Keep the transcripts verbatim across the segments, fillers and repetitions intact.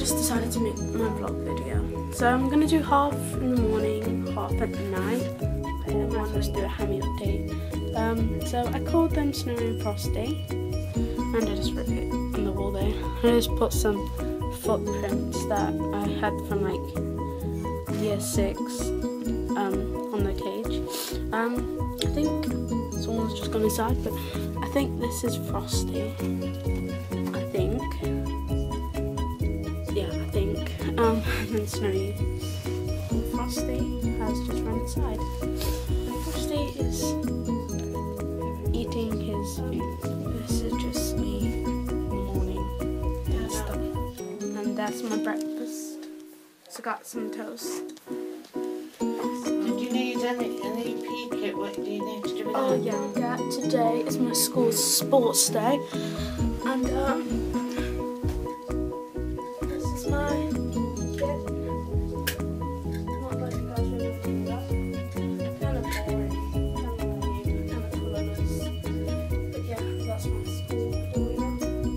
just decided to make my vlog video. So I'm going to do half in the morning, half at night. I might just do a hammy update. Um, so I called them Snowy and Frosty, and I just wrote it on the wall there. I just put some footprints that I had from like year six um, on the cage. Um, I think someone's just gone inside, but I think this is Frosty. I think. Yeah, I think. Um, and then Snowy. Frosty has just run inside. And Frosty is eating his food. This is just me in the morning and stuff. And that's my breakfast. So I got some toast. Did you need any, any pea kit? What do you need to do with Oh that? yeah, yeah, today is my school's sports day. And um, this is my kit. Not like you guys really do that. Kind of boring, kind of lame, kind of colourless. But yeah, that's my school folder.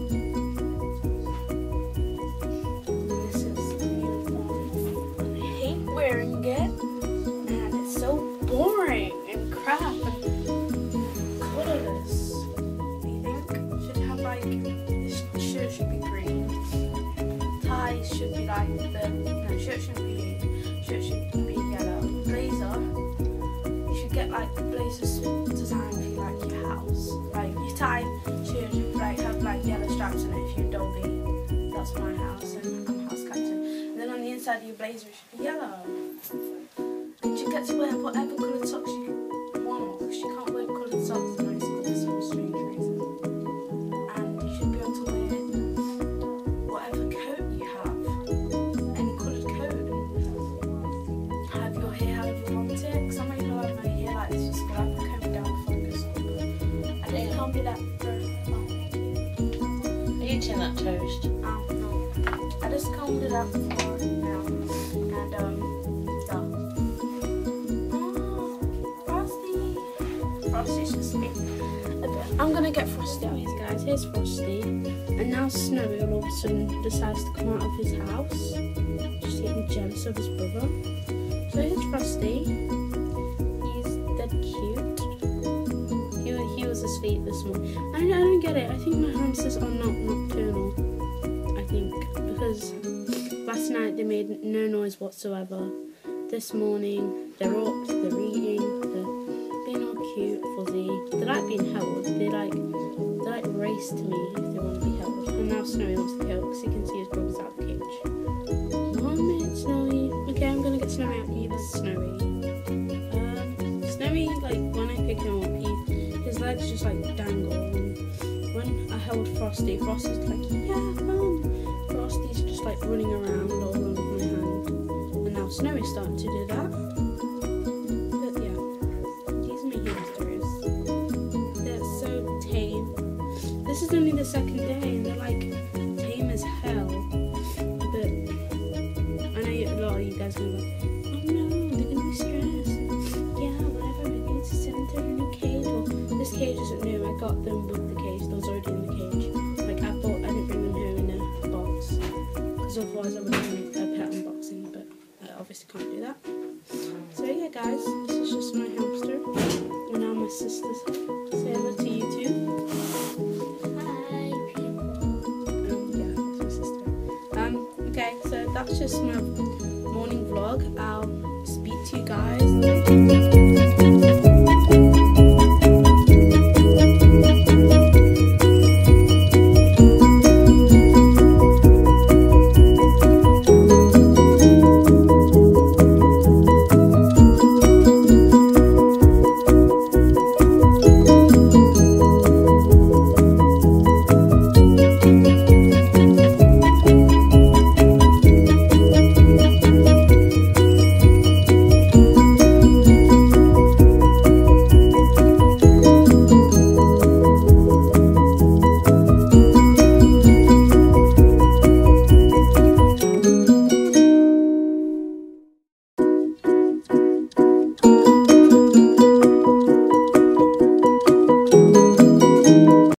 This is the uniform. And I hate wearing it. And it's so boring and crap and colourless. What do you think? Should have like, this shirt should be green. Ties should be like the, no, shirt shouldn't be green. Shirt should be yellow. Blazer, you should get like the blazer's design for like your house. Like your tie should like have like yellow stripes on it if you're Dolby. That's my house and I'm house captain. And then on the inside of your blazer it should be yellow. And you get to wear whatever coloured socks you want, because you can't wear coloured socks in high school for some strange reason. And you should be able to wear whatever coat you have, any coloured coat, and have your hair how you want it. Because I'm not even allowed my hair like this, just gonna have to comb it down focus. And it can't be that very long. Are you eating that toast? Um, no. I just combed it out before now. And um, yeah. Frosty's just me. I'm gonna get Frosty out here, guys. Here's Frosty. And now Snowy all of a sudden decides to come out of his house. Just getting jealous of his brother. So here's Frosty. He's dead cute. He, he was asleep this morning. I, I don't get it. I think my hamsters are not nocturnal. I think. Because last night they made no noise whatsoever. This morning they're up, they're eating, they're being all cute, fuzzy. They like being held. They like they like race to me if they want to be held. And now Snowy wants to be held because he can see his brother's out of the cage. One minute, Snowy. Okay, I'm gonna get Snowy out. Either Snowy. Um, Snowy, like when I pick him up, he his legs just like dangle. And when I held Frosty, Frosty's like, yeah, mum. Frosty's just like running around all over my hand. And now Snowy's starting to do that. This is only the second day and they're like tame as hell. But I know a lot of you guys are like, oh no, they're gonna be stressed. Yeah, whatever, we need to send them in a new cage. Well, this cage isn't new, I got them with the cage, those already in the cage. Like I thought I didn't bring them home in a box. Because otherwise I would have done a pet unboxing, but I obviously can't do that. So yeah guys, this is just my hamster. And now my sister's. Say hello to you too. Okay, so that's just my morning vlog. I'll speak to you guys.